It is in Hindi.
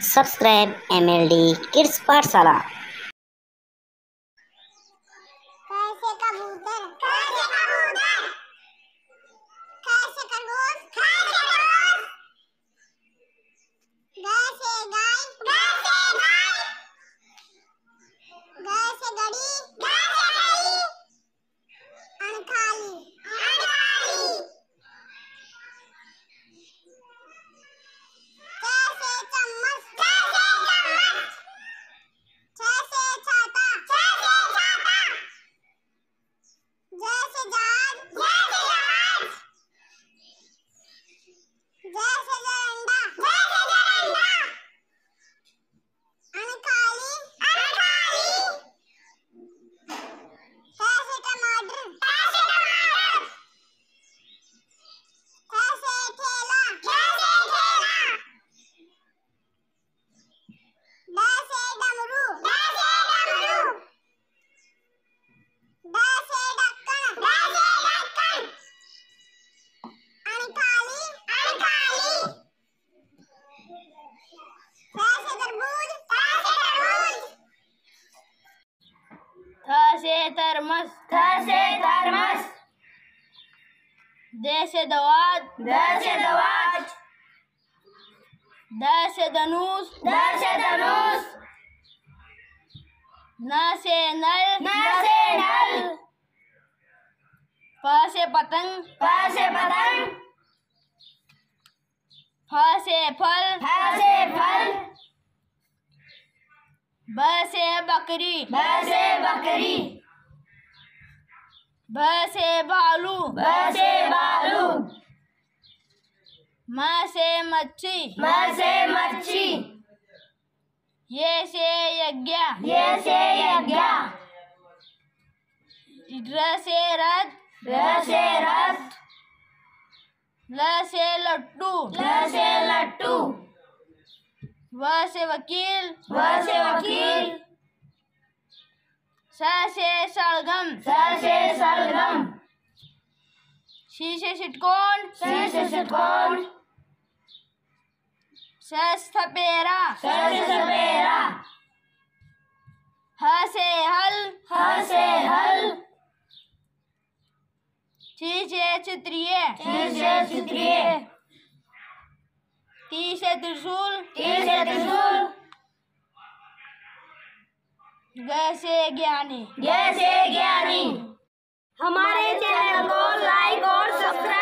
सब्सक्राइब MLD किड्स पाठशाला। कैसे कबूतर कैसे कबूतर कैसे खरगोश कैसे खरगोश कैसे गाय कैसे गड़ी अनखाली कैसे चम्मच कैसे छाता जैसे जहाज जैसे झंडा अनखाली कैसे टमाटर कैसे ठेला जैसे डमरू जैसे ढक्कन अनखाली कैसे तरबूज थ से थर्मस द से दवात द से धनुष न से नल प से पतंग फ से फल ब से बकरी भ से भालू म से मच्छी ये से यज्ञ र से रथ ल से लट्टू व से वकील स से सलगम शी से षटकोण स सपेरा ह से हल ची से क्षत्रिय ती से त्रिशूल ग से ज्ञानी। हमारे चैनल को लाइक और सब्सक्राइब